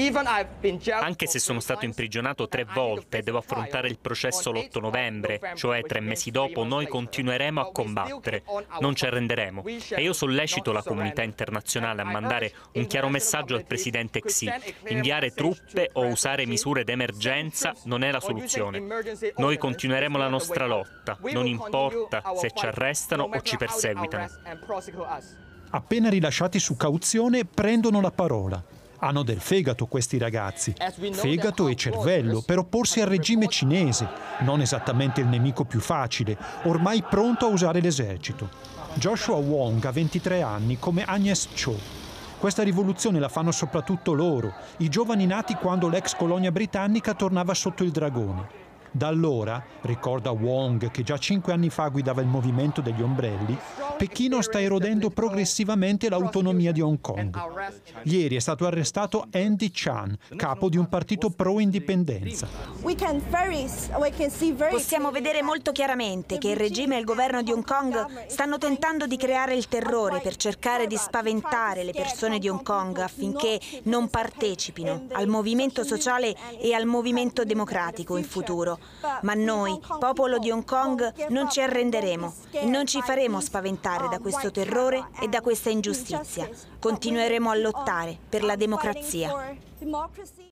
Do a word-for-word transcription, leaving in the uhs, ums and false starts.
Anche se sono stato imprigionato tre volte e devo affrontare il processo l'otto novembre, cioè tre mesi dopo, noi continueremo a combattere, non ci arrenderemo. E io sollecito la comunità internazionale a mandare un chiaro messaggio al presidente Xi. Inviare truppe o usare misure d'emergenza non è la soluzione. Noi continueremo la nostra lotta, non importa se ci arrestano o ci perseguitano. Appena rilasciati su cauzione, prendono la parola. Hanno del fegato questi ragazzi, fegato e cervello, per opporsi al regime cinese, non esattamente il nemico più facile, ormai pronto a usare l'esercito. Joshua Wong ha ventitré anni, come Agnes Cho. Questa rivoluzione la fanno soprattutto loro, i giovani nati quando l'ex colonia britannica tornava sotto il dragone. Da allora, ricorda Wong, che già cinque anni fa guidava il movimento degli ombrelli, Pechino sta erodendo progressivamente l'autonomia di Hong Kong. Ieri è stato arrestato Andy Chan, capo di un partito pro-indipendenza. Possiamo vedere molto chiaramente che il regime e il governo di Hong Kong stanno tentando di creare il terrore per cercare di spaventare le persone di Hong Kong affinché non partecipino al movimento sociale e al movimento democratico in futuro. Ma noi, popolo di Hong Kong, non ci arrenderemo e non ci faremo spaventare da questo terrore e da questa ingiustizia. Continueremo a lottare per la democrazia.